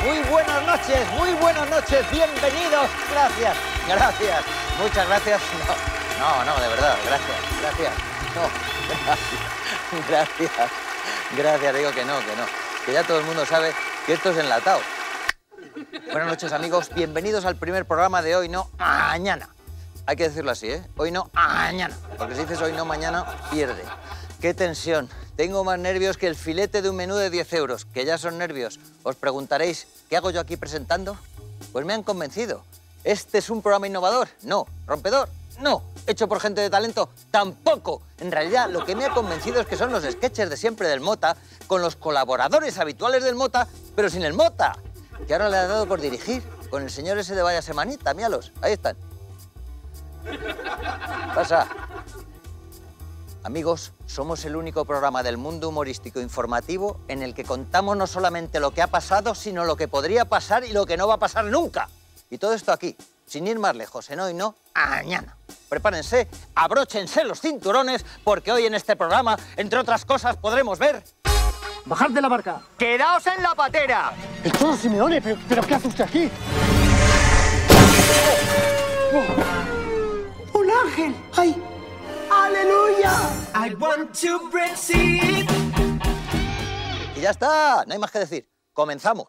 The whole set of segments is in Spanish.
muy buenas noches, bienvenidos. Gracias, muchas gracias. No, de verdad, gracias. No, gracias, digo que no, que ya todo el mundo sabe que esto es enlatado. Buenas noches, amigos, bienvenidos al primer programa de Hoy No, Mañana. Hay que decirlo así, ¿eh? Hoy no, mañana. Porque si dices hoy no, mañana, pierde. ¡Qué tensión! Tengo más nervios que el filete de un menú de 10 euros, que ya son nervios. Os preguntaréis, ¿qué hago yo aquí presentando? Pues me han convencido. ¿Este es un programa innovador? No. ¿Rompedor? No. ¿Hecho por gente de talento? Tampoco. En realidad, lo que me ha convencido es que son los sketches de siempre del Mota, con los colaboradores habituales del Mota, pero sin el Mota, que ahora le ha dado por dirigir, con el señor ese de Vaya Semanita, míralos, ahí están. Pasa. Amigos, somos el único programa del mundo humorístico informativo en el que contamos no solamente lo que ha pasado, sino lo que podría pasar y lo que no va a pasar nunca. Y todo esto aquí, sin ir más lejos, en Hoy No, Mañana. Prepárense, abróchense los cinturones, porque hoy en este programa, entre otras cosas, podremos ver... ¡Bajad de la barca! ¡Quedaos en la patera! ¡El Cholo Simeone! ¿Pero qué hace usted aquí? ¡Un ángel! ¡Ay! ¡Aleluya! I want to Brexit. Y ya está, no hay más que decir. Comenzamos.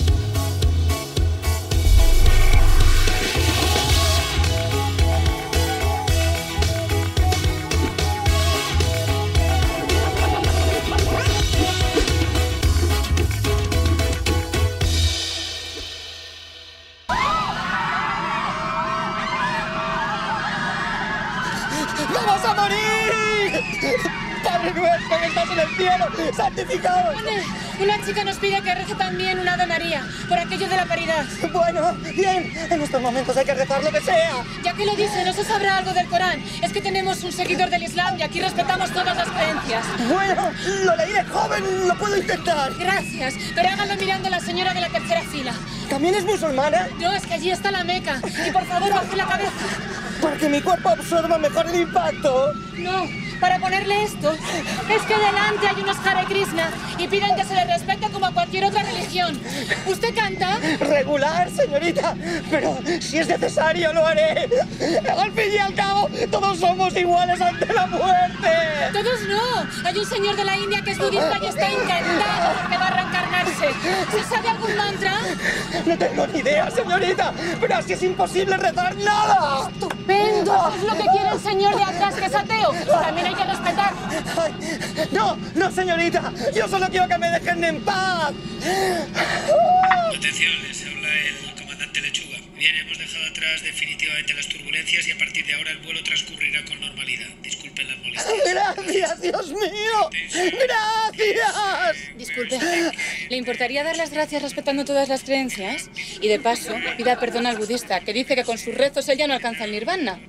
¡Vamos a morir! ¡Padre nuestro que estás en el cielo, santificado! Una chica nos pide que rece también una Ave María, por aquello de la caridad. Bueno, bien, en estos momentos hay que rezar lo que sea. Ya que lo dice, ¿no se sabrá algo del Corán? Es que tenemos un seguidor del Islam y aquí respetamos todas las creencias. Bueno, lo leí de joven, lo puedo intentar. Gracias, pero háganlo mirando a la señora de la tercera fila. ¿También es musulmana? No, es que allí está la Meca. Y por favor, baje la cabeza. Para que mi cuerpo absorba mejor el impacto. No, para ponerle esto, es que delante hay unos Hare Krishna y piden que se le respete como a cualquier otra religión. ¿Usted canta? Regular, señorita, pero si es necesario lo haré. Al fin y al cabo, todos somos iguales ante la muerte. Todos no. Hay un señor de la India que es budista y está encantado porque va a reencarnarse. ¿Se sabe algún mantra? No tengo ni idea, señorita, pero así es imposible rezar nada. ¡Estupendo! Es lo que quiere el señor de atrás, que es ateo. También hay que respetar. Ay, no, señorita. Yo solo quiero que me dejen en paz. Atención, les habla el comandante Lechuga. Bien, hemos dejado atrás definitivamente las turbulencias y a partir de ahora el vuelo transcurrirá con normalidad. Disculpen las molestias. ¡Gracias, Dios mío! ¡Gracias! Disculpe, ¿le importaría dar las gracias respetando todas las creencias? Y de paso, pida perdón al budista, que dice que con sus rezos él ya no alcanza el nirvana.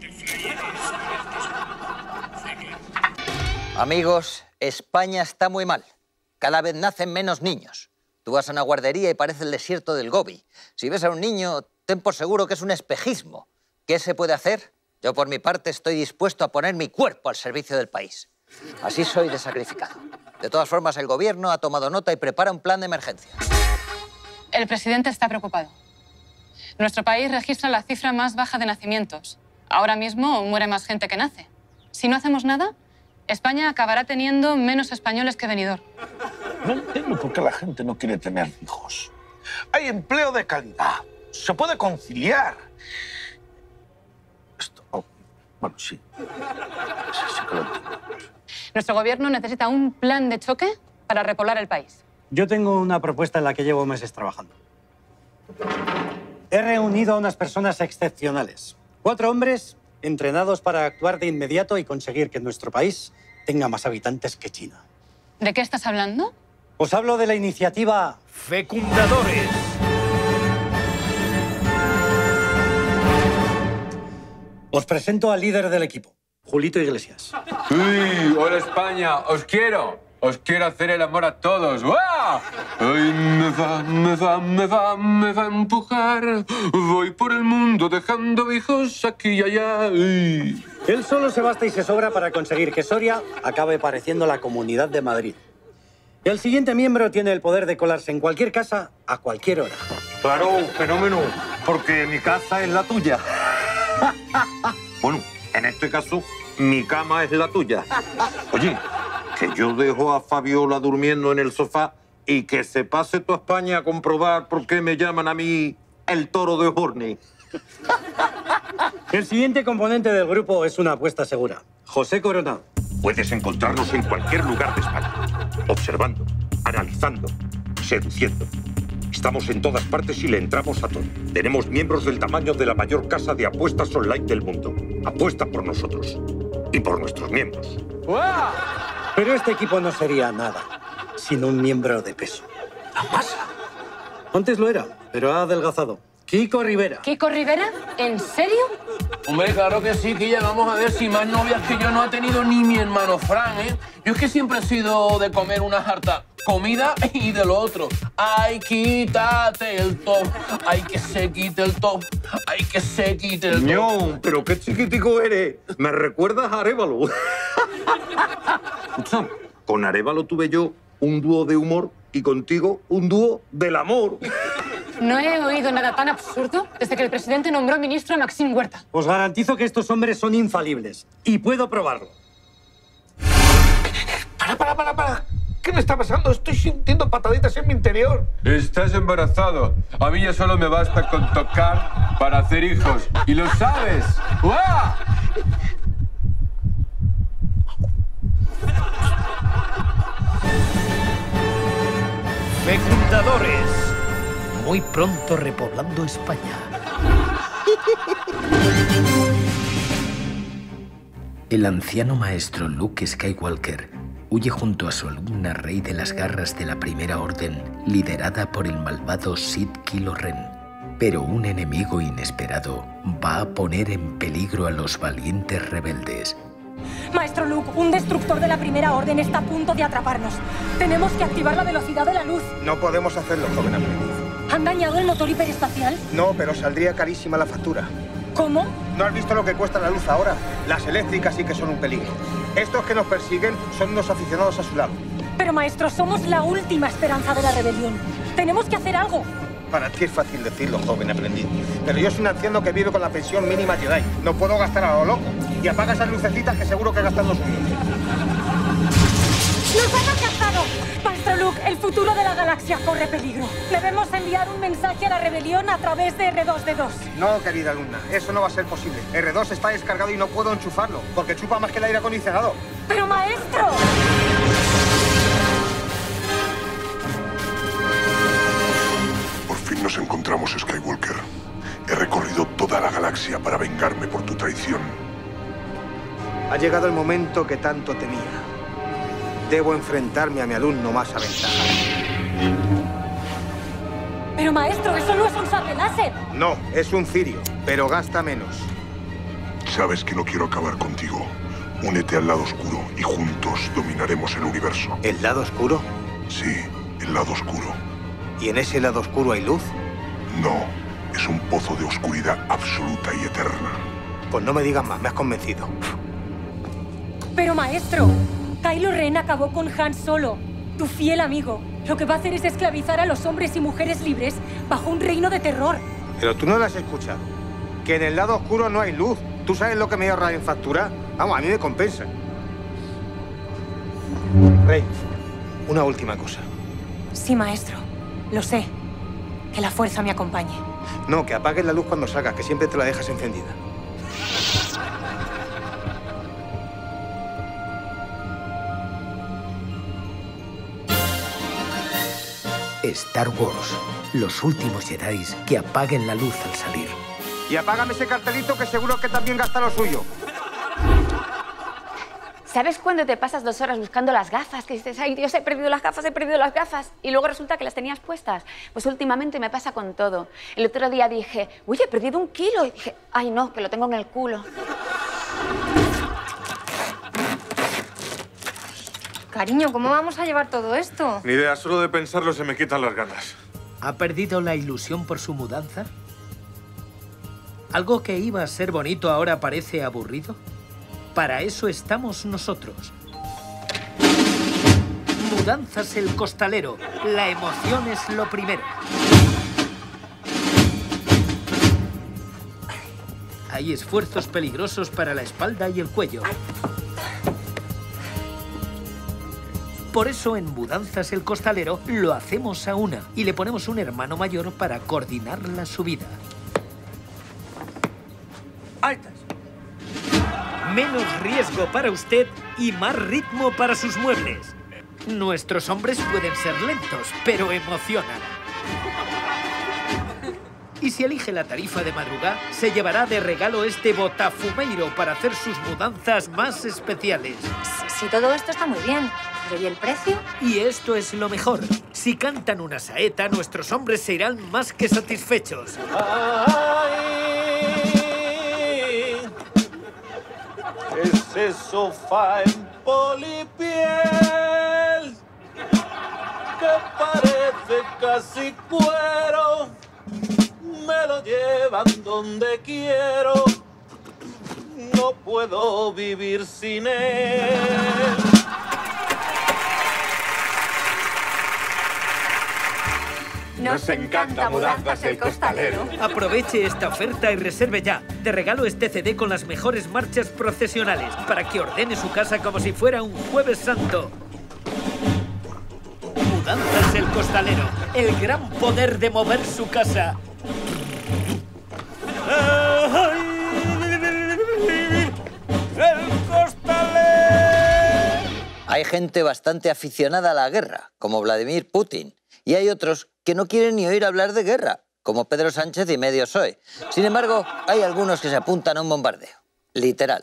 Amigos, España está muy mal. Cada vez nacen menos niños. Tú vas a una guardería y parece el desierto del Gobi. Si ves a un niño, ten por seguro que es un espejismo. ¿Qué se puede hacer? Yo, por mi parte, estoy dispuesto a poner mi cuerpo al servicio del país. Así soy de sacrificado. De todas formas, el gobierno ha tomado nota y prepara un plan de emergencia. El presidente está preocupado. Nuestro país registra la cifra más baja de nacimientos. Ahora mismo muere más gente que nace. Si no hacemos nada, España acabará teniendo menos españoles que Benidorm. No entiendo por qué la gente no quiere tener hijos. Hay empleo de calidad. Se puede conciliar. Esto... Oh, bueno, sí. Sí que lo entiendo. Nuestro gobierno necesita un plan de choque para repoblar el país. Yo tengo una propuesta en la que llevo meses trabajando. He reunido a unas personas excepcionales. 4 hombres entrenados para actuar de inmediato y conseguir que nuestro país tenga más habitantes que China. ¿De qué estás hablando? Os hablo de la iniciativa Fecundadores. Os presento al líder del equipo, Julito Iglesias. ¡Uy! ¡Hola, España! ¡Os quiero! ¡Os quiero hacer el amor a todos! ¡Guau! ¡Ay, me va a empujar! Voy por el mundo dejando hijos aquí y allá. ¡Ay! Él solo se basta y se sobra para conseguir que Soria acabe pareciendo la Comunidad de Madrid. El siguiente miembro tiene el poder de colarse en cualquier casa a cualquier hora. Claro, fenómeno, porque mi casa es la tuya. Bueno, en este caso, mi cama es la tuya. Oye, que yo dejo a Fabiola durmiendo en el sofá y que se pase toda España a comprobar por qué me llaman a mí el toro de Horney. El siguiente componente del grupo es una apuesta segura. José Coronado. Puedes encontrarnos en cualquier lugar de España, observando, analizando, seduciendo. Estamos en todas partes y le entramos a todo. Tenemos miembros del tamaño de la mayor casa de apuestas online del mundo. Apuesta por nosotros y por nuestros miembros. ¡Guau! Pero este equipo no sería nada sin un miembro de peso. ¿La pasa? Antes lo era, pero ha adelgazado. Kiko Rivera. ¿Kiko Rivera? ¿En serio? Hombre, claro que sí, Quilla. Vamos a ver si más novias que yo no ha tenido ni mi hermano Fran, ¿eh? Yo es que siempre he sido de comer una harta comida y de lo otro. Ay, quítate el top. Ay, que se quite el top. Ay, que se quite el top. No, pero qué chiquitico eres. Me recuerdas a Arévalo. Escucha, con Arévalo tuve yo un dúo de humor y contigo un dúo del amor. No he oído nada tan absurdo desde que el presidente nombró ministro a Maxim Huerta. Os garantizo que estos hombres son infalibles. Y puedo probarlo. Para. ¿Qué me está pasando? Estoy sintiendo pataditas en mi interior. Estás embarazado. A mí ya solo me basta con tocar para hacer hijos. Y lo sabes. ¡Guau! Fecundadores. Muy pronto repoblando España. El anciano maestro Luke Skywalker huye junto a su alumna Rey de las garras de la Primera Orden, liderada por el malvado Sith Kylo Ren. Pero un enemigo inesperado va a poner en peligro a los valientes rebeldes. Maestro Luke, un destructor de la Primera Orden está a punto de atraparnos. Tenemos que activar la velocidad de la luz. No podemos hacerlo, joven aprendiz. ¿Han dañado el motor hiperespacial? No, pero saldría carísima la factura. ¿Cómo? ¿No has visto lo que cuesta la luz ahora? Las eléctricas sí que son un peligro. Estos que nos persiguen son unos aficionados a su lado. Pero, maestro, somos la última esperanza de la rebelión. Tenemos que hacer algo. Para ti es fácil decirlo, joven aprendiz. Pero yo soy un anciano que vive con la pensión mínima Jedi. No puedo gastar a lo loco. Y apaga esas lucecitas que seguro que gastan los suyos. ¡Nos han alcanzado! Maestro Luke, el futuro de la galaxia corre peligro. Debemos enviar un mensaje a la rebelión a través de R2D2. No, querida alumna, eso no va a ser posible. R2 está descargado y no puedo enchufarlo, porque chupa más que el aire acondicionado. ¡Pero, maestro! Por fin nos encontramos, Skywalker. He recorrido toda la galaxia para vengarme por tu traición. Ha llegado el momento que tanto temía. Debo enfrentarme a mi alumno más aventajado. Pero, maestro, eso no es un sable láser. No, es un cirio, pero gasta menos. Sabes que no quiero acabar contigo. Únete al lado oscuro y juntos dominaremos el universo. ¿El lado oscuro? Sí, el lado oscuro. ¿Y en ese lado oscuro hay luz? No, es un pozo de oscuridad absoluta y eterna. Pues no me digas más, me has convencido. Pero, maestro, Kylo Ren acabó con Han Solo, tu fiel amigo. Lo que va a hacer es esclavizar a los hombres y mujeres libres bajo un reino de terror. Pero tú no lo has escuchado. Que en el lado oscuro no hay luz. ¿Tú sabes lo que me ahorra en factura? Vamos, a mí me compensa. Rey, una última cosa. Sí, maestro. Lo sé. Que la fuerza me acompañe. No, que apagues la luz cuando salgas, que siempre te la dejas encendida. Star Wars. Los últimos Jedi que apaguen la luz al salir. Y apágame ese cartelito que seguro que también gasta lo suyo. ¿Sabes cuando te pasas 2 horas buscando las gafas? Que dices, ay Dios, he perdido las gafas, he perdido las gafas. Y luego resulta que las tenías puestas. Pues últimamente me pasa con todo. El otro día dije, uy, he perdido 1 kilo. Y dije, ay no, que lo tengo en el culo. Cariño, ¿cómo vamos a llevar todo esto? Ni idea, solo de pensarlo se me quitan las ganas. ¿Ha perdido la ilusión por su mudanza? ¿Algo que iba a ser bonito ahora parece aburrido? Para eso estamos nosotros. Mudanzas El Costalero. La emoción es lo primero. Hay esfuerzos peligrosos para la espalda y el cuello. Por eso en Mudanzas El Costalero lo hacemos a una y le ponemos un hermano mayor para coordinar la subida. ¡Altas! Menos riesgo para usted y más ritmo para sus muebles. Nuestros hombres pueden ser lentos, pero emocionan. Y si elige la tarifa de madrugada, se llevará de regalo este botafumeiro para hacer sus mudanzas más especiales. Si todo esto está muy bien, ¿pero y el precio? Y esto es lo mejor. Si cantan una saeta, nuestros hombres se irán más que satisfechos. Ese sofá en polipiel que parece casi cuero, me lo llevan donde quiero, no puedo vivir sin él. Nos encanta Mudanzas El Costalero. Aproveche esta oferta y reserve ya. De regalo este CD con las mejores marchas procesionales para que ordene su casa como si fuera un Jueves Santo. Mudanzas El Costalero. El gran poder de mover su casa. El Costalero. Hay gente bastante aficionada a la guerra, como Vladimir Putin. Y hay otros que no quieren ni oír hablar de guerra, como Pedro Sánchez y medio PSOE. Sin embargo, hay algunos que se apuntan a un bombardeo. Literal.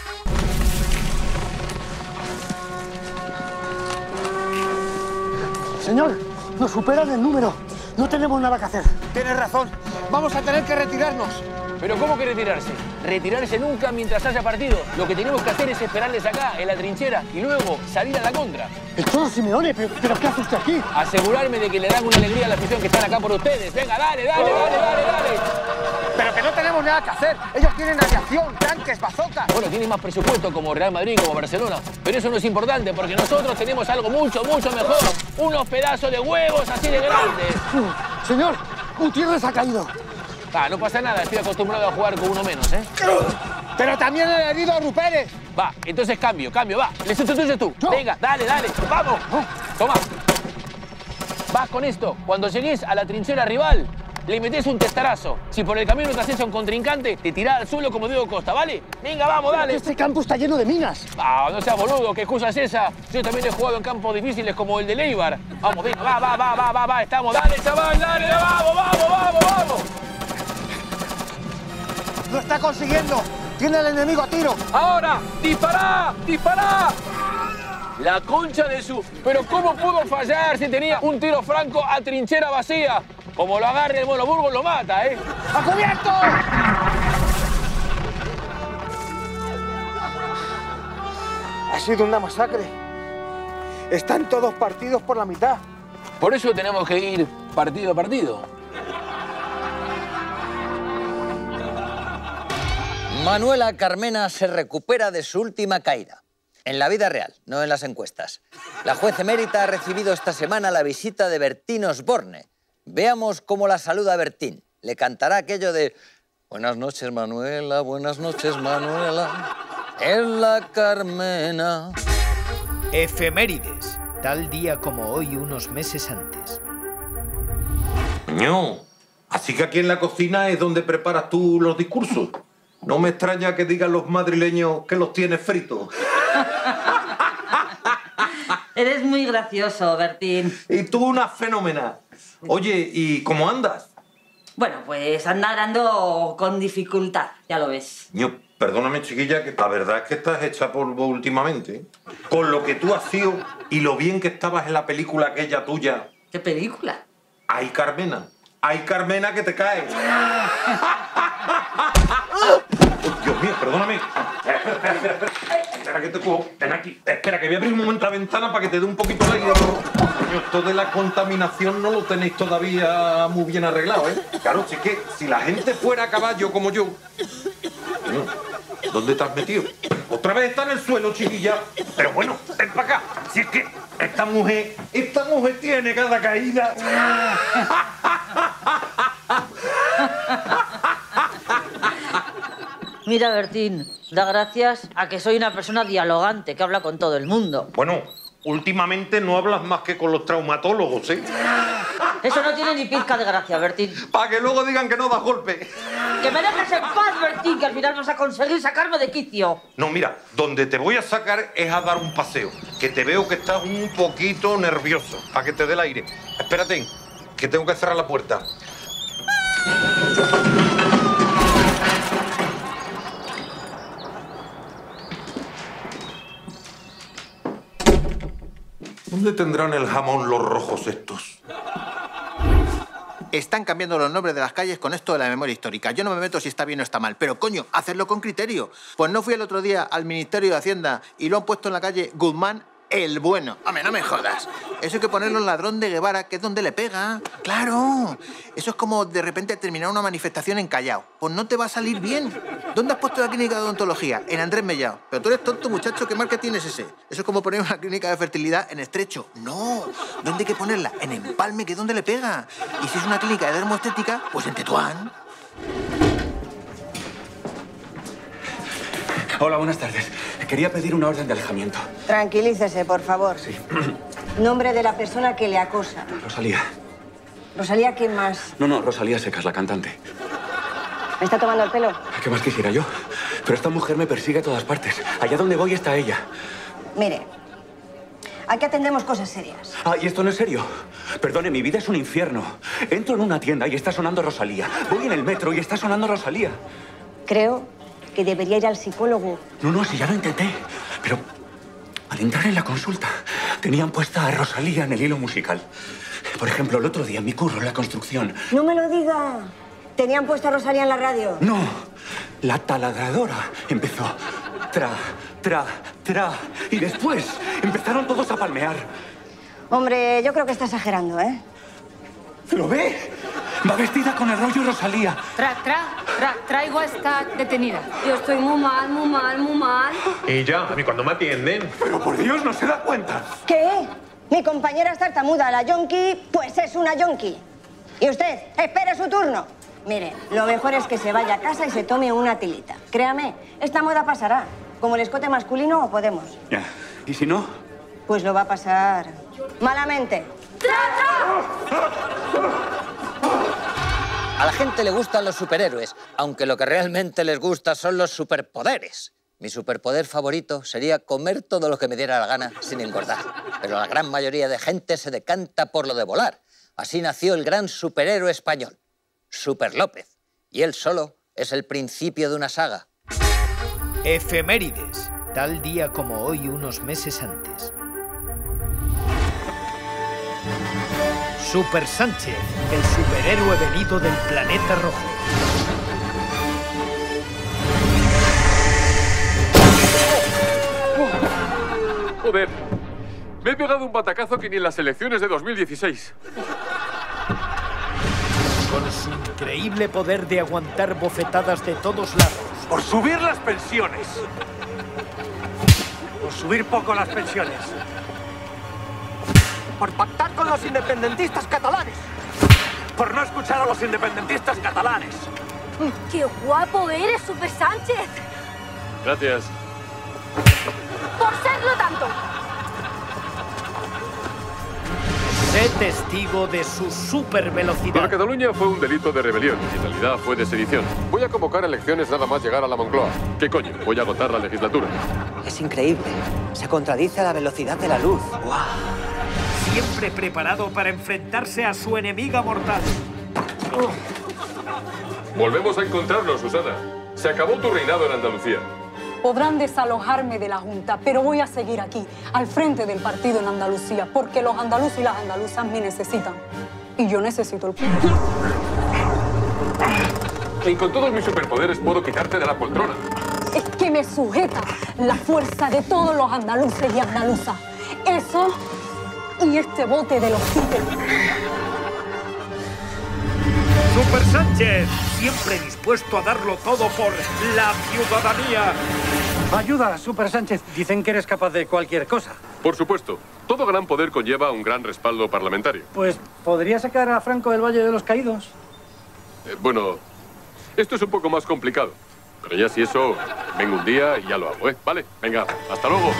Señor, nos superan el número. No tenemos nada que hacer. Tienes razón. Vamos a tener que retirarnos. ¿Pero cómo que retirarse? Retirarse nunca mientras haya partido. Lo que tenemos que hacer es esperarles acá, en la trinchera, y luego salir a la contra. El Cholo Simeone, ¿pero qué hace usted aquí? Asegurarme de que le dan una alegría a la afición que están acá por ustedes. Venga, dale, dale, dale, dale, dale. Pero que no tenemos nada que hacer. Ellos tienen aviación, tanques, bazocas. Bueno, tienen más presupuesto como Real Madrid, como Barcelona. Pero eso no es importante porque nosotros tenemos algo mucho, mucho mejor. Unos pedazos de huevos así de grandes. Señor, Gutiérrez ha caído. Ah, no pasa nada, estoy acostumbrado a jugar con uno menos, ¿eh? Pero también he herido a Rupérez. Va, entonces cambio, va. Le sustituyes tú. Yo. Venga, dale, vamos. Toma. Vas con esto. Cuando llegues a la trinchera rival, le metés un testarazo. Si por el camino te haces a un contrincante, te tirás al suelo como Diego Costa, ¿vale? Venga, vamos, dale. Este campo está lleno de minas. Ah, no seas boludo, ¿qué excusa es esa? Yo también he jugado en campos difíciles como el de Leibar. Vamos, venga, va, estamos. Dale, chaval, dale, vamos. ¡Lo está consiguiendo! ¡Tiene al enemigo a tiro! ¡Ahora! ¡Dispará! La concha de su... ¿Pero cómo pudo fallar si tenía un tiro franco a trinchera vacía? Como lo agarre el Mono Burgos, lo mata, ¿eh? ¡A cubierto! Ha sido una masacre. Están todos partidos por la mitad. Por eso tenemos que ir partido a partido. Manuela Carmena se recupera de su última caída. En la vida real, no en las encuestas. La juez emérita ha recibido esta semana la visita de Bertín Osborne. Veamos cómo la saluda Bertín. Le cantará aquello de buenas noches, Manuela, buenas noches, Manuela. En la Carmena. Efemérides. Tal día como hoy, unos meses antes. Coño, así que aquí en la cocina es donde preparas tú los discursos. No me extraña que digan los madrileños que los tienes fritos. Eres muy gracioso, Bertín. Y tú una fenómena. Oye, ¿y cómo andas? Bueno, pues ando con dificultad, ya lo ves. Yo, perdóname, chiquilla, que la verdad es que estás hecha polvo últimamente. Con lo que tú has sido y lo bien que estabas en la película aquella tuya. ¿Qué película? ¡Ay, Carmena! ¡Ay, Carmena, que te caes! Dios mío, perdóname. Espera que te cojo. Ven aquí. Espera, que voy a abrir un momento la ventana para que te dé un poquito de aire. Coño, esto de la contaminación no lo tenéis todavía muy bien arreglado, ¿eh? Claro, si es que si la gente fuera a caballo como yo... Coño, ¿dónde te has metido? Otra vez está en el suelo, chiquilla. Pero bueno, ven para acá. Si es que esta mujer tiene cada caída. Mira, Bertín, da gracias a que soy una persona dialogante que habla con todo el mundo. Bueno, últimamente no hablas más que con los traumatólogos, ¿eh? Eso no tiene ni pizca de gracia, Bertín. Para que luego digan que no das golpe. ¡Que me dejes en paz, Bertín, que al final vas a conseguir sacarme de quicio! No, mira, donde te voy a sacar es a dar un paseo, que te veo que estás un poquito nervioso, para que te dé el aire. Espérate, que tengo que cerrar la puerta. ¿Dónde tendrán el jamón los rojos estos? Están cambiando los nombres de las calles con esto de la memoria histórica. Yo no me meto si está bien o está mal, pero coño, hacerlo con criterio. Pues no fui el otro día al Ministerio de Hacienda y lo han puesto en la calle Guzmán el Bueno. Hombre, no me jodas. Eso hay que ponerlo en Ladrón de Guevara, que es donde le pega. ¡Claro! Eso es como de repente terminar una manifestación en Callao. Pues no te va a salir bien. ¿Dónde has puesto la clínica de odontología? En Andrés Mellao. Pero tú eres tonto, muchacho. ¿Qué marketing es ese? Eso es como poner una clínica de fertilidad en Estrecho. No. ¿Dónde hay que ponerla? En Empalme, que es donde le pega. Y si es una clínica de dermoestética, pues en Tetuán. Hola, buenas tardes. Quería pedir una orden de alejamiento. Tranquilícese, por favor. Sí. Nombre de la persona que le acosa. Rosalía. ¿Rosalía quién más? No, Rosalía Secas, la cantante. ¿Me está tomando el pelo? ¿Qué más quisiera yo? Pero esta mujer me persigue a todas partes. Allá donde voy está ella. Mire, aquí atendemos cosas serias. Ah, ¿y esto no es serio? Perdone, mi vida es un infierno. Entro en una tienda y está sonando Rosalía. Voy en el metro y está sonando Rosalía. Creo que debería ir al psicólogo. No, si ya lo intenté. Pero al entrar en la consulta, tenían puesta a Rosalía en el hilo musical. Por ejemplo, el otro día en mi curro en la construcción. No me lo diga. ¿Tenían puesta a Rosalía en la radio? No, la taladradora empezó tra, y después empezaron todos a palmear. Hombre, yo creo que está exagerando, ¿eh? ¿Lo ve? Va vestida con el rollo Rosalía. Traigo a esta detenida. Yo estoy muy mal. Y ya, a mí cuando me atienden. Pero por Dios, no se da cuenta. ¿Qué? Mi compañera es tartamuda, la yonki, pues es una yonki. Y usted, espere su turno. Mire, lo mejor es que se vaya a casa y se tome una tilita. Créame, esta moda pasará. Como el escote masculino o Podemos. Ya. ¿Y si no? Pues lo va a pasar malamente. A la gente le gustan los superhéroes, aunque lo que realmente les gusta son los superpoderes. Mi superpoder favorito sería comer todo lo que me diera la gana sin engordar. Pero la gran mayoría de gente se decanta por lo de volar. Así nació el gran superhéroe español, Super López. Y él solo es el principio de una saga. Efemérides, tal día como hoy unos meses antes. Super Sánchez, el superhéroe venido del planeta rojo. Joder, me he pegado un batacazo que ni en las elecciones de 2016. Con su increíble poder de aguantar bofetadas de todos lados. Por subir las pensiones. Por subir poco las pensiones. Por pactar con los independentistas catalanes. Por no escuchar a los independentistas catalanes. ¡Qué guapo eres, Super Sánchez! Gracias. ¡Por serlo tanto! Sé testigo de su supervelocidad. Para Cataluña fue un delito de rebelión y en realidad fue de sedición. Voy a convocar elecciones nada más llegar a la Moncloa. ¿Qué coño? Voy a agotar la legislatura. Es increíble. Se contradice a la velocidad de la luz. ¡Guau! Siempre preparado para enfrentarse a su enemiga mortal. Volvemos a encontrarnos, Susana. Se acabó tu reinado en Andalucía. Podrán desalojarme de la Junta, pero voy a seguir aquí, al frente del partido en Andalucía, porque los andaluces y las andaluzas me necesitan. Y yo necesito el pueblo. Y con todos mis superpoderes puedo quitarte de la poltrona. Es que me sujeta la fuerza de todos los andaluces y andaluzas. Eso y este bote de los títeres. Super Sánchez, siempre dispuesto a darlo todo por la ciudadanía. Ayuda, Super Sánchez. Dicen que eres capaz de cualquier cosa. Por supuesto. Todo gran poder conlleva un gran respaldo parlamentario. Pues, ¿podría sacar a Franco del Valle de los Caídos? Bueno, esto es un poco más complicado. Pero ya si eso, vengo un día y ya lo hago, ¿eh? Vale, venga, hasta luego.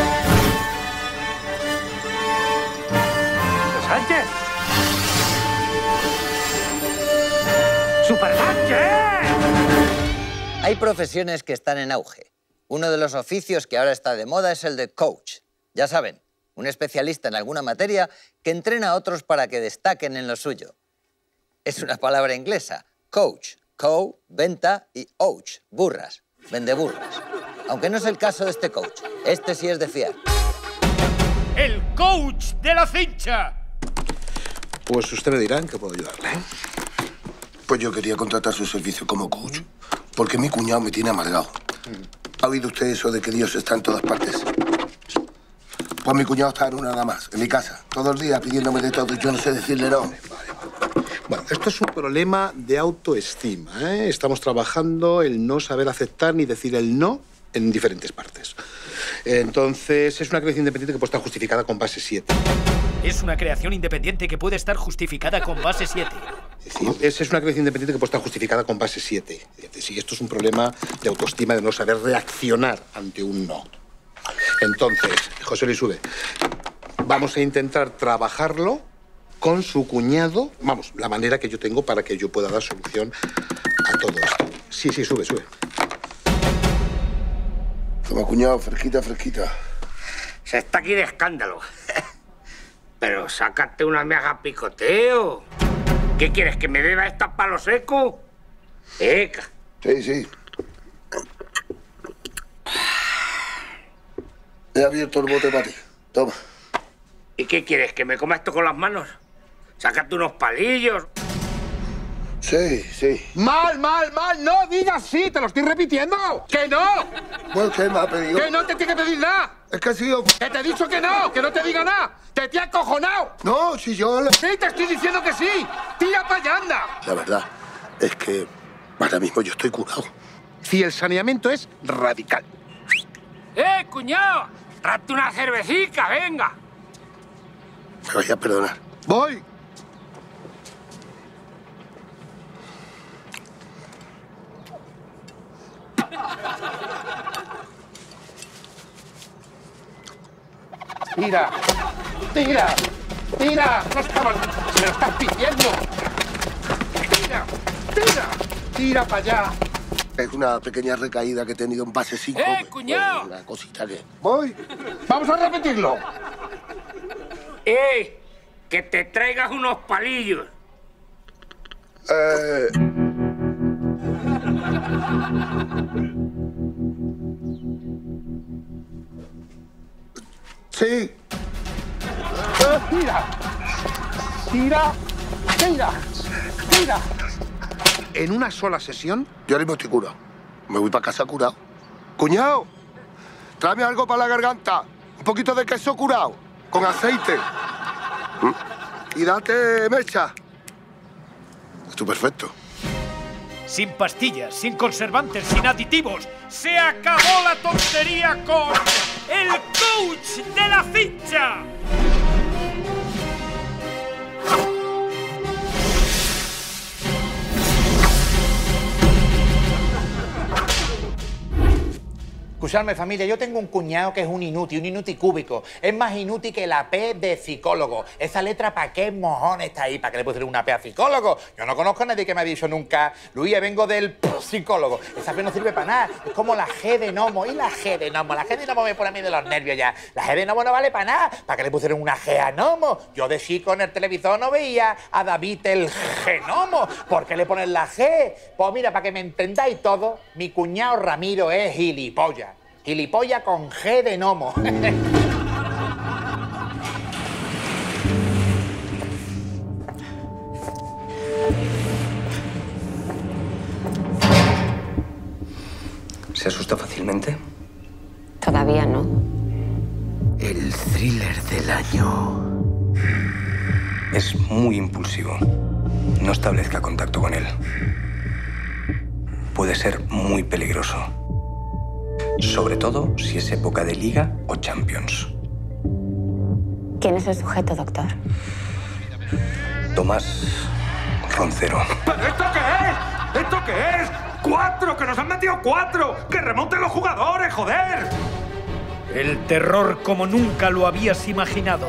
¡Sánchez! ¡Super Sánchez! Hay profesiones que están en auge. Uno de los oficios que ahora está de moda es el de coach. Ya saben, un especialista en alguna materia que entrena a otros para que destaquen en lo suyo. Es una palabra inglesa, coach, co, venta y ouch, burras, vende burras. Aunque no es el caso de este coach, este sí es de fiar. ¡El coach de la cincha! Pues usted me dirá en qué puedo ayudarle. Pues yo quería contratar su servicio como coach, porque mi cuñado me tiene amargado. ¿Ha oído usted eso de que Dios está en todas partes? Pues mi cuñado está en una nada más, en mi casa, todo el día pidiéndome de todo y yo no sé decirle no. Bueno, esto es un problema de autoestima, ¿eh? Estamos trabajando el no saber aceptar ni decir el no en diferentes partes. Entonces, es una creencia independiente que puede estar justificada con base 7. Es una creación independiente que puede estar justificada con base 7. Es decir, es una creencia independiente que puede estar justificada con base 7. Es decir, esto es un problema de autoestima, de no saber reaccionar ante un no. Entonces, José Luis sube. Vamos a intentar trabajarlo con su cuñado. Vamos, la manera que yo tengo para que yo pueda dar solución a todo esto. Sí, sube. Toma, cuñado, fresquita, fresquita. Se está aquí de escándalo. Pero sácate una mega picoteo. ¿Qué quieres, que me beba esta palo seco? Eca. Sí. He abierto el bote para ti. Toma. ¿Y qué quieres, que me coma esto con las manos? Sácate unos palillos. Sí. ¡Mal! ¡No digas sí! ¡Te lo estoy repitiendo! ¡Que no! Bueno, ¿qué me ha pedido? ¡Que no te tiene que pedir nada! Es que ha sido... ¡Que te he dicho que no te diga nada! ¡Que te ha acojonado! No, si yo... ¡Sí, te estoy diciendo que sí! ¡Tira para allá, anda! La verdad es que ahora mismo yo estoy curado. Si el saneamiento es radical. Cuñado! ¡Trate una cervecita, venga! Me vais a perdonar. ¡Voy! ¡Tira! ¡No estabas... ¡Me lo estás pidiendo! ¡Tira para allá! Es una pequeña recaída que he tenido en base 5. cuñado! Una cosita que... ¡Voy! ¡Vamos a repetirlo! Que te traigas unos palillos. Sí. ¡Tira! ¿En una sola sesión? Yo ahora mismo estoy curado. Me voy para casa curado. Cuñado, tráeme algo para la garganta. Un poquito de queso curado, con aceite. Y date mecha. Esto perfecto. Sin pastillas, sin conservantes, sin aditivos. ¡Se acabó la tontería con el coach de la cincha! Escuchadme, familia, yo tengo un cuñado que es un inútil cúbico. Es más inútil que la P de psicólogo. Esa letra, ¿para qué mojones está ahí? ¿Para qué le pusieron una P a psicólogo? Yo no conozco a nadie que me ha dicho nunca, Luis, vengo del psicólogo. Esa P no sirve para nada. Es como la G de gnomo. ¿Y la G de gnomo? La G de gnomo me pone a mí de los nervios ya. La G de gnomo no vale para nada. ¿Para qué le pusieron una G a gnomo? Yo de chico en el televisor no veía a David el genomo. ¿Por qué le ponen la G? Pues mira, para que me entendáis todo, mi cuñado Ramiro es gilipollas. Gilipollas con G de gnomo. ¿Se asusta fácilmente? Todavía no. El thriller del año. Es muy impulsivo. No establezca contacto con él. Puede ser muy peligroso. Sobre todo si es época de Liga o Champions. ¿Quién es el sujeto, doctor? Tomás Roncero. ¿Pero esto qué es? ¿Esto qué es? ¡4! ¡Que nos han metido 4! ¡Que remonten los jugadores, joder! El terror como nunca lo habías imaginado.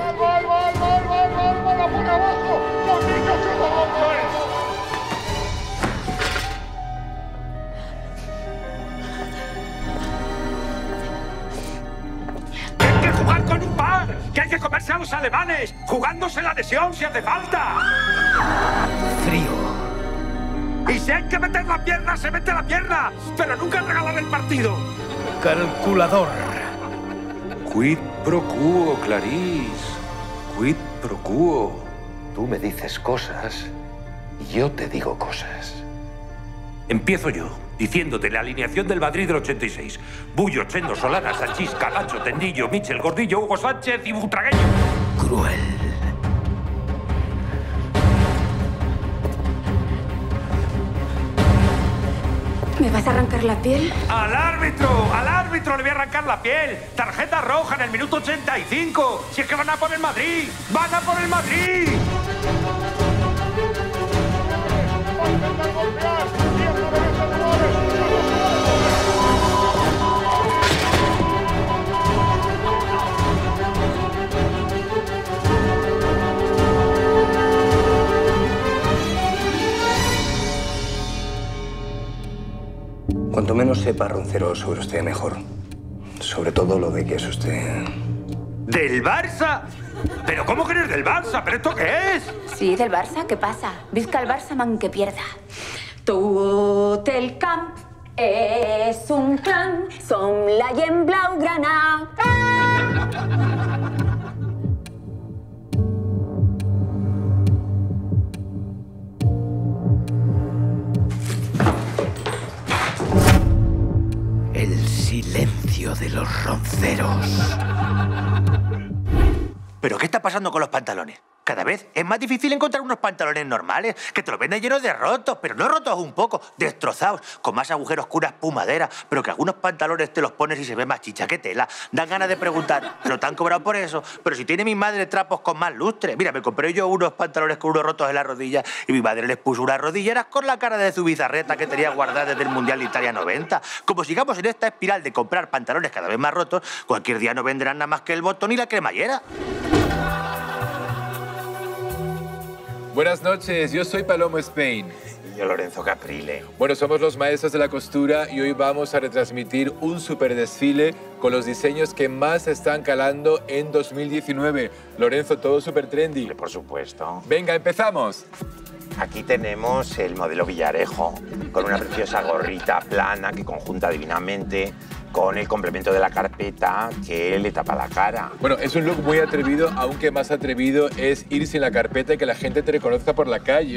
¡Que hay que jugar con un par! ¡Que hay que comerse a los alemanes! ¡Jugándose la lesión si hace falta! Frío. Y si hay que meter la pierna, se mete la pierna, pero nunca regalar el partido. Calculador. Quid pro quo, Clarís. Quid pro quo. Tú me dices cosas y yo te digo cosas. Empiezo yo, diciéndote la alineación del Madrid del 86. Bullo, Chendo, Solana, Sanchís, Camacho, Tendillo, Michel, Gordillo, Hugo Sánchez y Butragueño. Cruel. ¿Me vas a arrancar la piel? ¡Al árbitro le voy a arrancar la piel! ¡Tarjeta roja en el minuto 85! ¡Si es que van a por el Madrid! ¡Van a por el Madrid! Cuanto menos sepa Roncero sobre usted, mejor. Sobre todo lo de que es usted... ¿Del Barça? ¿Pero cómo que eres del Barça? ¿Pero esto qué es? Sí, del Barça. ¿Qué pasa? Visca el Barça, man que pierda. Tot el camp es un clan, som la gent blaugrana. El silencio de los ronceros. ¿Pero qué está pasando con los pantalones? Cada vez es más difícil encontrar unos pantalones normales, que te los venden llenos de rotos, pero no rotos un poco, destrozados, con más agujeros que una espumadera, pero que algunos pantalones te los pones y se ve más chicha que tela. Dan ganas de preguntar, ¿pero te han cobrado por eso? Pero si tiene mi madre trapos con más lustre. Mira, me compré yo unos pantalones con unos rotos en la rodilla y mi madre les puso unas rodilleras con la cara de su bizarreta que tenía guardada desde el Mundial de Italia 90. Como sigamos en esta espiral de comprar pantalones cada vez más rotos, cualquier día no vendrán nada más que el botón y la cremallera. Buenas noches, yo soy Palomo Spain. Y yo Lorenzo Caprile. Bueno, somos los maestros de la costura y hoy vamos a retransmitir un super desfile con los diseños que más están calando en 2019. Lorenzo, todo súper trendy. Por supuesto. Venga, empezamos. Aquí tenemos el modelo Villarejo, con una preciosa gorrita plana que conjunta divinamente con el complemento de la carpeta que le tapa la cara. Bueno, es un look muy atrevido, aunque más atrevido es ir sin la carpeta y que la gente te reconozca por la calle.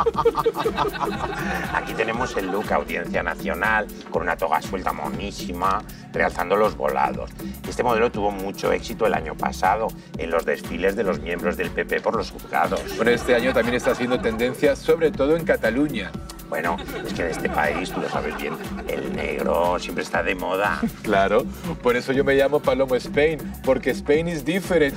Aquí tenemos el look Audiencia Nacional, con una toga suelta monísima, realzando los volados. Este modelo tuvo mucho éxito el año pasado en los desfiles de los miembros del PP por los juzgados. Bueno, este año también está haciendo tendencia, sobre todo en Cataluña. Bueno, es que en este país, tú lo sabes bien, el negro siempre está de moda. Claro, por eso yo me llamo Palomo Spain, porque Spain is different.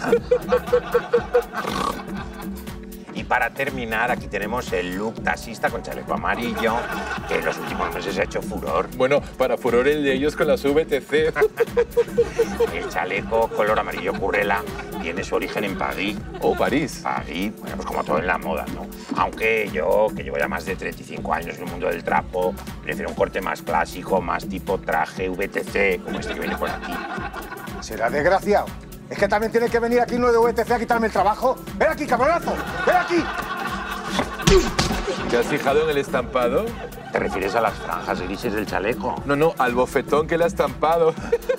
Y para terminar, aquí tenemos el look taxista con chaleco amarillo, que en los últimos meses ha hecho furor. Bueno, para furor el de ellos con las VTC. El chaleco color amarillo currela tiene su origen en París. ¿O París? París, bueno, pues como todo en la moda, ¿no? Aunque yo, que llevo ya más de 35 años en el mundo del trapo, prefiero un corte más clásico, más tipo traje VTC, como este que viene por aquí. Será desgraciado. Es que también tiene que venir aquí uno de VTC a quitarme el trabajo. ¡Ven aquí, cabronazo! ¡Ven aquí! ¿Te has fijado en el estampado? ¿Te refieres a las franjas grises del chaleco? No, no, al bofetón que le ha estampado.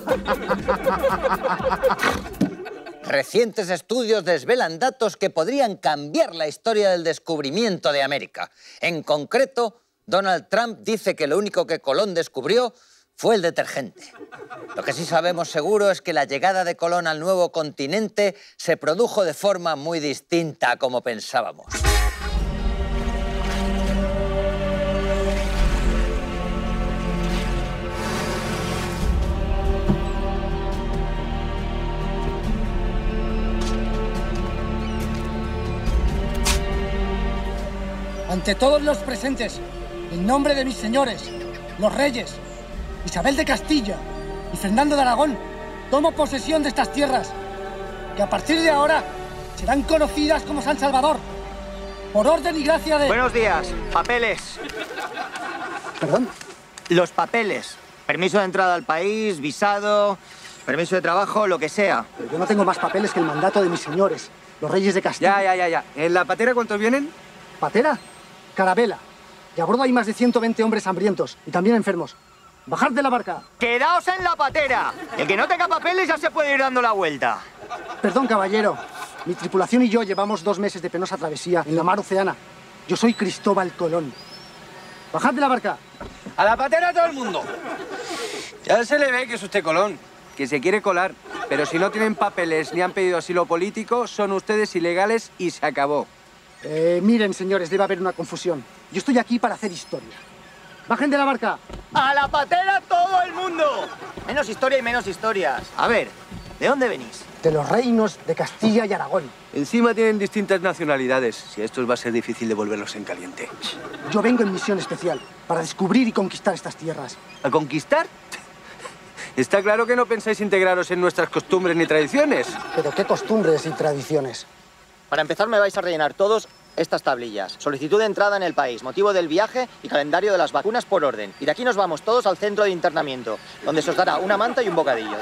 Recientes estudios desvelan datos que podrían cambiar la historia del descubrimiento de América. En concreto, Donald Trump dice que lo único que Colón descubrió fue el detergente. Lo que sí sabemos seguro es que la llegada de Colón al nuevo continente se produjo de forma muy distinta a como pensábamos. ante todos los presentes, en nombre de mis señores, los reyes, Isabel de Castilla y Fernando de Aragón, tomo posesión de estas tierras, que a partir de ahora serán conocidas como San Salvador, por orden y gracia de... Buenos días. Papeles. ¿Perdón? Los papeles. Permiso de entrada al país, visado, permiso de trabajo, lo que sea. Pero yo no tengo más papeles que el mandato de mis señores, los reyes de Castilla. Ya. ¿En la patera cuántos vienen? ¿Patera? Carabela. Y a bordo hay más de 120 hombres hambrientos y también enfermos. ¡Bajad de la barca! ¡Quedaos en la patera! El que no tenga papeles ya se puede ir dando la vuelta. Perdón, caballero. Mi tripulación y yo llevamos 2 meses de penosa travesía en la mar Oceana. Yo soy Cristóbal Colón. ¡Bajad de la barca! ¡A la patera todo el mundo! Ya se le ve que es usted Colón, que se quiere colar. Pero si no tienen papeles ni han pedido asilo político, son ustedes ilegales y se acabó. Miren, señores, debe haber una confusión. Yo estoy aquí para hacer historia. ¡Bajen de la barca! ¡A la patera todo el mundo! Menos historia y menos historias. A ver, ¿de dónde venís? De los reinos de Castilla y Aragón. Encima tienen distintas nacionalidades. Si esto va a ser difícil de volverlos en caliente. Yo vengo en misión especial para descubrir y conquistar estas tierras. ¿A conquistar? Está claro que no pensáis integraros en nuestras costumbres ni tradiciones. ¿Pero qué costumbres y tradiciones? Para empezar me vais a rellenar todos estas tablillas. Solicitud de entrada en el país, motivo del viaje y calendario de las vacunas por orden. Y de aquí nos vamos todos al centro de internamiento, donde se os dará una manta y un bocadillo.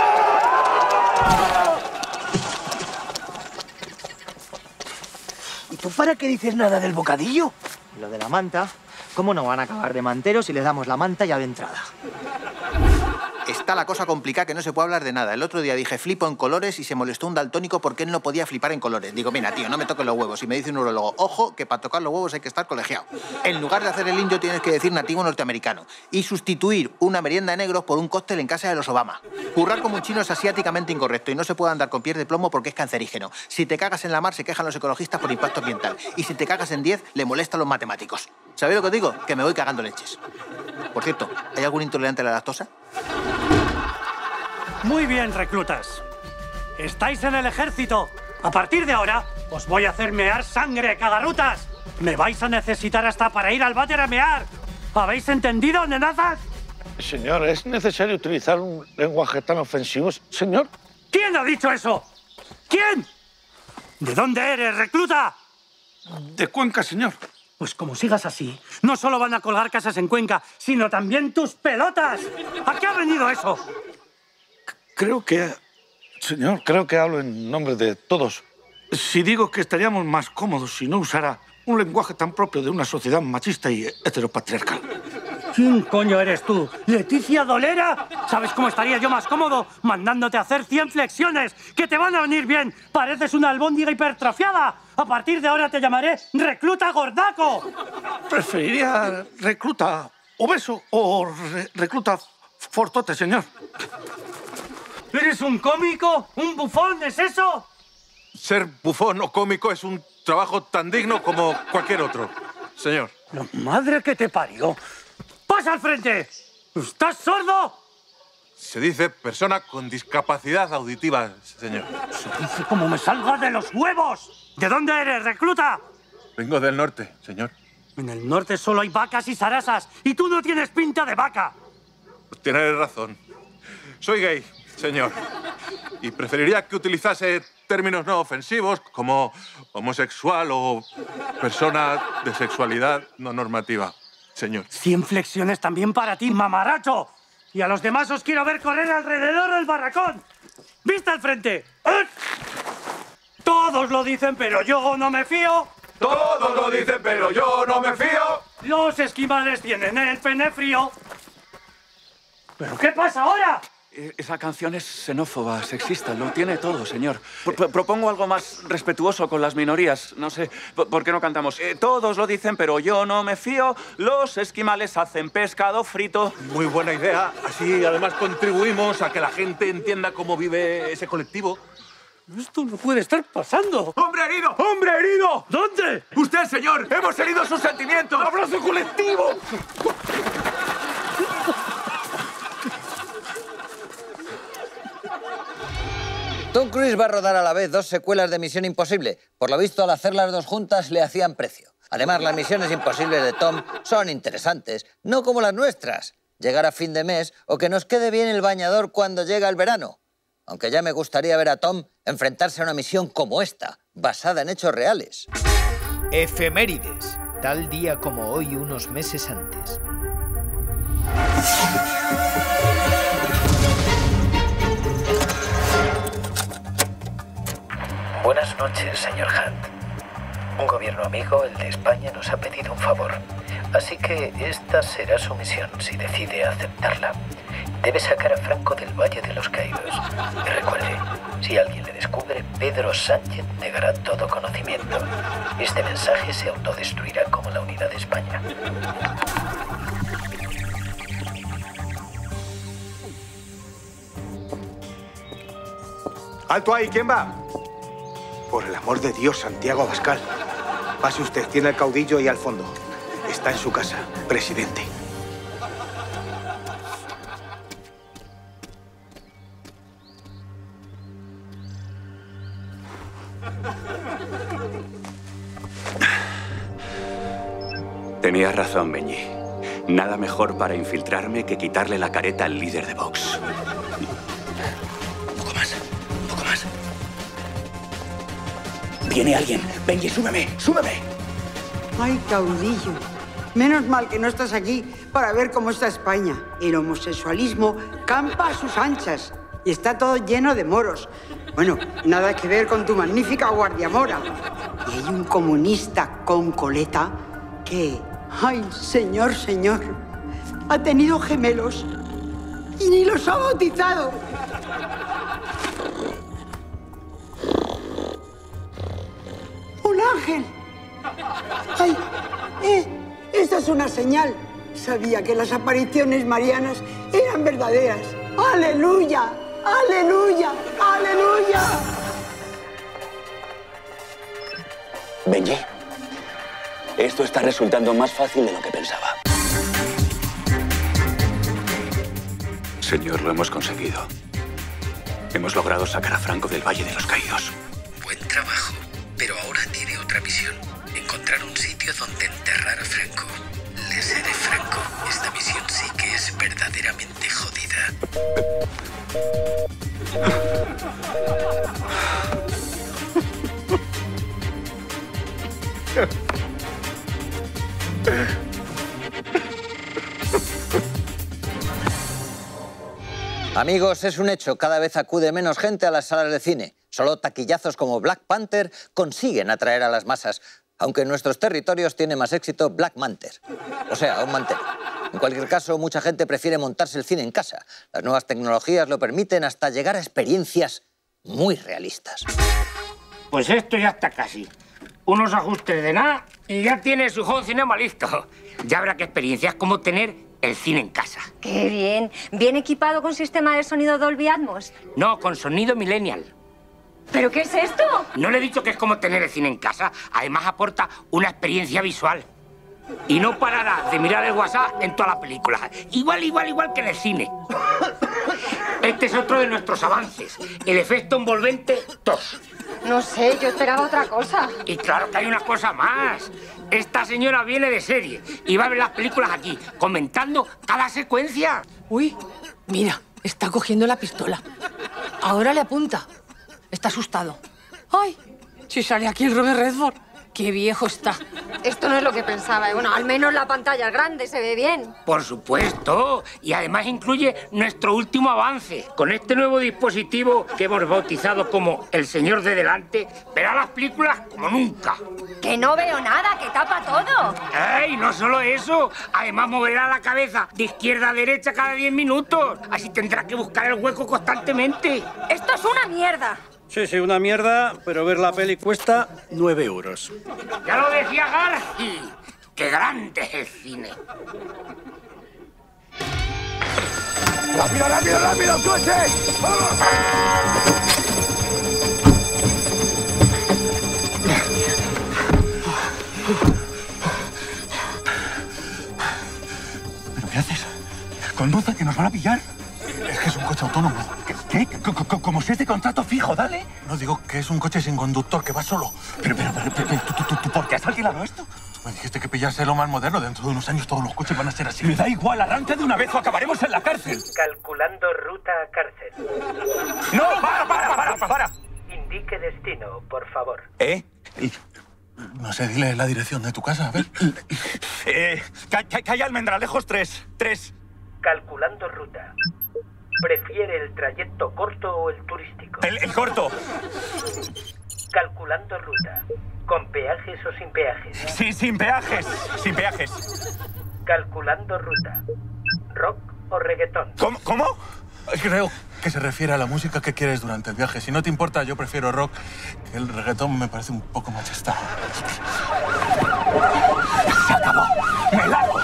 ¿Y tú para qué dices nada del bocadillo? Lo de la manta, ¿cómo no van a acabar de manteros si les damos la manta ya de entrada? Está la cosa complicada que no se puede hablar de nada. El otro día dije flipo en colores y se molestó un daltónico porque él no podía flipar en colores. Digo, mira, tío, no me toques los huevos. Y me dice un urologo, ojo, que para tocar los huevos hay que estar colegiado. En lugar de hacer el indio tienes que decir nativo norteamericano. Y sustituir una merienda de negros por un cóctel en casa de los Obama. Currar como un chino es asiáticamente incorrecto y no se puede andar con pies de plomo porque es cancerígeno. Si te cagas en la mar se quejan los ecologistas por impacto ambiental. Y si te cagas en 10 le molesta a los matemáticos. ¿Sabéis lo que os digo? Que me voy cagando leches. Por cierto, ¿hay algún intolerante a la lactosa? Muy bien, reclutas. Estáis en el ejército. A partir de ahora, os voy a hacer mear sangre, cagarrutas. Me vais a necesitar hasta para ir al váter a mear. ¿Habéis entendido, nenazas? Señor, ¿es necesario utilizar un lenguaje tan ofensivo, señor? ¿Quién ha dicho eso? ¿Quién? ¿De dónde eres, recluta? De Cuenca, señor. Pues como sigas así, no solo van a colgar casas en Cuenca, sino también tus pelotas. ¿A qué ha venido eso? Señor, creo que hablo en nombre de todos. Si digo que estaríamos más cómodos si no usara un lenguaje tan propio de una sociedad machista y heteropatriarcal. ¿Quién coño eres tú? ¿Leticia Dolera? ¿Sabes cómo estaría yo más cómodo? Mandándote a hacer 100 flexiones, que te van a venir bien. Pareces una albóndiga hipertrofiada. A partir de ahora te llamaré recluta gordaco. Preferiría recluta obeso o recluta fortote, señor. ¿Eres un cómico? ¿Un bufón? ¿Es eso? Ser bufón o cómico es un trabajo tan digno como cualquier otro, señor. La madre que te parió. ¡Pasa al frente! ¿Estás sordo? Se dice persona con discapacidad auditiva, señor. Se dice como me salga de los huevos. ¿De dónde eres, recluta? Vengo del norte, señor. En el norte solo hay vacas y sarasas, y tú no tienes pinta de vaca. Pues tiene razón. Soy gay, señor. Y preferiría que utilizase términos no ofensivos como homosexual o persona de sexualidad no normativa, señor. 100 flexiones también para ti, mamaracho. Y a los demás os quiero ver correr alrededor del barracón. ¡Vista al frente! ¡Eh! Todos lo dicen, pero yo no me fío. Todos lo dicen, pero yo no me fío. Los esquimales tienen el pene frío. ¿Pero qué pasa ahora? Esa canción es xenófoba, sexista, lo tiene todo, señor. Propongo algo más respetuoso con las minorías. No sé, ¿por qué no cantamos? Todos lo dicen, pero yo no me fío. Los esquimales hacen pescado frito. Muy buena idea. Así, además, contribuimos a que la gente entienda cómo vive ese colectivo. Esto no puede estar pasando. ¡Hombre herido! ¡Hombre herido! ¿Dónde? ¡Usted, señor! ¡Hemos herido sus sentimientos! ¡Abrazo colectivo! Tom Cruise va a rodar a la vez 2 secuelas de Misión Imposible. Por lo visto, al hacer las 2 juntas le hacían precio. Además, las misiones imposibles de Tom son interesantes, no como las nuestras. Llegar a fin de mes o que nos quede bien el bañador cuando llega el verano. Aunque ya me gustaría ver a Tom enfrentarse a una misión como esta, basada en hechos reales. Efemérides. Tal día como hoy, unos meses antes. Buenas noches, señor Hunt. Un gobierno amigo, el de España, nos ha pedido un favor. Así que esta será su misión si decide aceptarla. Debe sacar a Franco del Valle de los Caídos. Y recuerde, si alguien le descubre, Pedro Sánchez negará todo conocimiento. Este mensaje se autodestruirá como la unidad de España. ¡Alto ahí! ¿Quién va? Por el amor de Dios, Santiago Abascal. Pase usted, tiene el caudillo ahí al fondo. Está en su casa, presidente. Tenías razón, Beñi. Nada mejor para infiltrarme que quitarle la careta al líder de Vox. Un poco más. Viene alguien. Benji, súbeme, súbeme. Ay, caudillo. Menos mal que no estás aquí para ver cómo está España. El homosexualismo campa a sus anchas y está todo lleno de moros. Bueno, nada que ver con tu magnífica Guardia Mora. Y hay un comunista con coleta que... ¡Ay, señor! Ha tenido gemelos y ni los ha bautizado. ¡Un ángel! ¡Ay! Esta es una señal. Sabía que las apariciones marianas eran verdaderas. ¡Aleluya! ¡Aleluya! ¡Aleluya! Benji, esto está resultando más fácil de lo que pensaba. Señor, lo hemos conseguido. Hemos logrado sacar a Franco del Valle de los Caídos. Buen trabajo, pero ahora tiene otra misión. Encontrar un sitio donde enterrar a Franco. Le seré franco, esta misión sí que es verdaderamente jodida. Amigos, es un hecho, cada vez acude menos gente a las salas de cine. Solo taquillazos como Black Panther consiguen atraer a las masas, aunque en nuestros territorios tiene más éxito Black Manther, o sea, un mantero. En cualquier caso, mucha gente prefiere montarse el cine en casa. Las nuevas tecnologías lo permiten hasta llegar a experiencias muy realistas. Pues esto ya está casi. Unos ajustes de nada y ya tiene su home cinema listo. Ya habrá que experiencias como tener el cine en casa. ¡Qué bien! ¿Bien equipado con sistema de sonido Dolby Atmos? No, con sonido millennial. ¿Pero qué es esto? No le he dicho que es como tener el cine en casa. Además aporta una experiencia visual. Y no parará de mirar el WhatsApp en todas las películas. Igual que en el cine. Este es otro de nuestros avances. El efecto envolvente tos. No sé, yo esperaba otra cosa. Y claro que hay una cosa más. Esta señora viene de serie y va a ver las películas aquí, comentando cada secuencia. Uy, mira, está cogiendo la pistola. Ahora le apunta. Está asustado. ¡Ay! Si sale aquí el Robert Redford. ¡Qué viejo está! Esto no es lo que pensaba. Bueno, al menos la pantalla es grande, se ve bien. Por supuesto. Y además incluye nuestro último avance. Con este nuevo dispositivo que hemos bautizado como El Señor de Delante, verá las películas como nunca. ¡Que no veo nada! ¡Que tapa todo! ¡Ey! No solo eso. Además moverá la cabeza de izquierda a derecha cada 10 minutos. Así tendrá que buscar el hueco constantemente. ¡Esto es una mierda! Sí, una mierda, pero ver la peli cuesta 9 euros. Ya lo decía Garci. ¡Qué grande es el cine! ¡Rápido, coches! ¡Vamos! ¿Pero qué haces? Conduce, que nos van a pillar. Es que es un coche autónomo. ¿Qué? Como si es de contrato fijo, dale. No, digo que es un coche sin conductor, que va solo. Pero, ¿tú por qué has alquilado esto? Me dijiste que pillase lo más moderno. Dentro de unos años todos los coches van a ser así. Me da igual, arranca de una vez o acabaremos en la cárcel. Calculando ruta a cárcel. ¡No, para! Indique destino, por favor. No sé, dile la dirección de tu casa, a ver. Calle Almendralejos 3. Calculando ruta. ¿Prefiere el trayecto corto o el turístico? El corto. Calculando ruta. ¿Con peajes o sin peajes? Sí, sin peajes. Calculando ruta. ¿Rock o reggaetón? ¿Cómo? Creo que se refiere a la música que quieres durante el viaje. Si no te importa, yo prefiero rock, que el reggaetón me parece un poco machista. ¡Se acabó! ¡Me largo!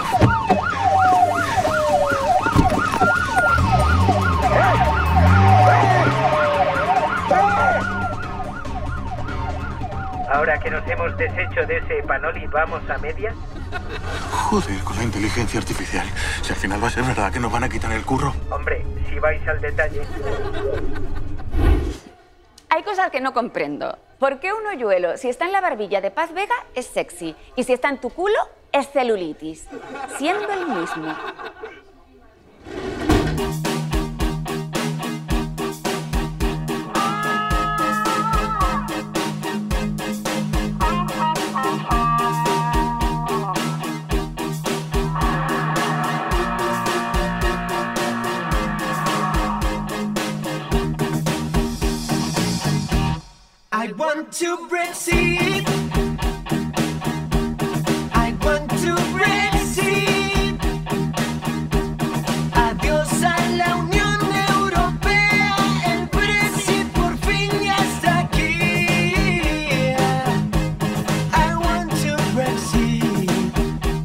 Ahora que nos hemos deshecho de ese panoli, ¿vamos a medias? Joder, con la inteligencia artificial. Si al final va a ser verdad que nos van a quitar el curro. Hombre, si vais al detalle. Hay cosas que no comprendo. ¿Por qué un hoyuelo, si está en la barbilla de Paz Vega, es sexy? Y si está en tu culo, es celulitis. Siendo el mismo. I want to Brexit. I want to Brexit. Adiós a la Unión Europea. El Brexit por fin ya está aquí. I want to Brexit.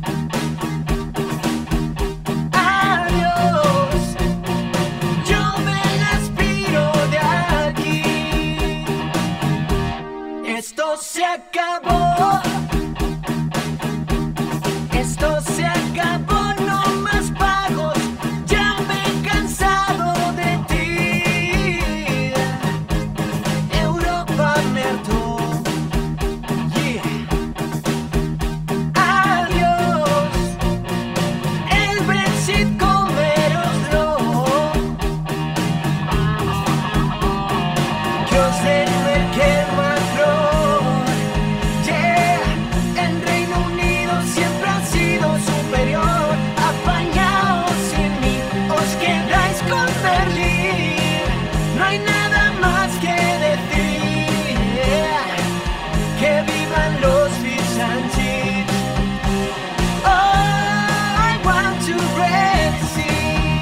Adiós. Yo me despido de aquí. Esto se acabó. Esto se acabó, no más pagos. Ya me he cansado de ti. Europa me hartó. Yeah. Adiós. El Brexit coméroslo. Que os den Merkel Macron. Yeah. El Reino Unido siempre ha sido superior. Apañaos sin mí, os quedáis con Berlín. No hay nada más que decir. Yeah. Que vivan los fish and chips. Oh, I want to Brexit.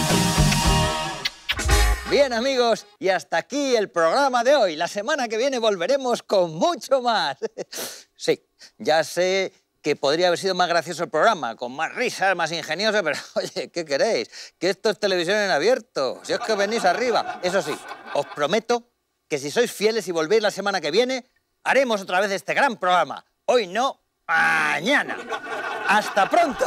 Bien, amigos, y hasta aquí el programa de hoy. La semana que viene volveremos con mucho más. Sí, ya sé que podría haber sido más gracioso el programa, con más risas, más ingenioso, pero oye, ¿qué queréis? Que esto es televisión en abierto. Si es que venís arriba. Eso sí, os prometo que si sois fieles y volvéis la semana que viene, haremos otra vez este gran programa. Hoy no, mañana. ¡Hasta pronto!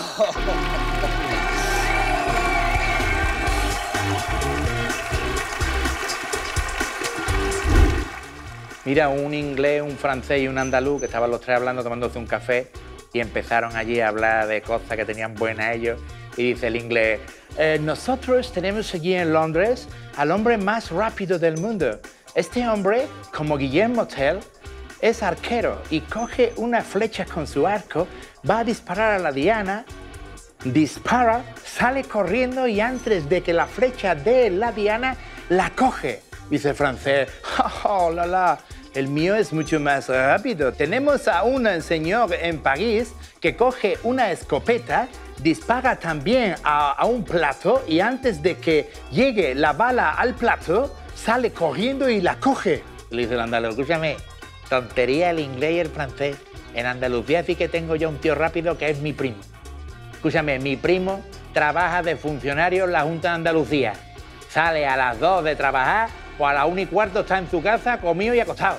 Mira, un inglés, un francés y un andaluz que estaban los tres hablando, tomándose un café y empezaron allí a hablar de cosas que tenían buenas ellos. Y dice el inglés, nosotros tenemos allí en Londres al hombre más rápido del mundo. Este hombre, como Guillermo Tell, es arquero y coge una flecha con su arco, va a disparar a la diana, dispara, sale corriendo y antes de que la flecha dé la diana, la coge. Dice el francés, oh, la, la, el mío es mucho más rápido. Tenemos a un señor en París que coge una escopeta, dispara también a un plato y antes de que llegue la bala al plato, sale corriendo y la coge. Le dice el andaluz, escúchame, tontería el inglés y el francés. En Andalucía sí que tengo yo un tío rápido que es mi primo. Escúchame, mi primo trabaja de funcionario en la Junta de Andalucía. Sale a las 2 de trabajar o a las 1:15 está en su casa comido y acostado.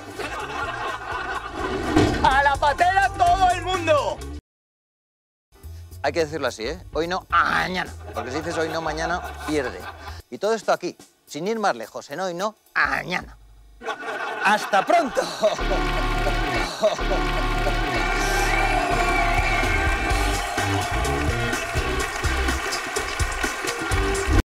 ¡A la patera todo el mundo! Hay que decirlo así, ¿eh? Hoy no, mañana. Porque si dices hoy no, mañana, pierde. Y todo esto aquí, sin ir más lejos, en Hoy No, mañana. ¡Hasta pronto!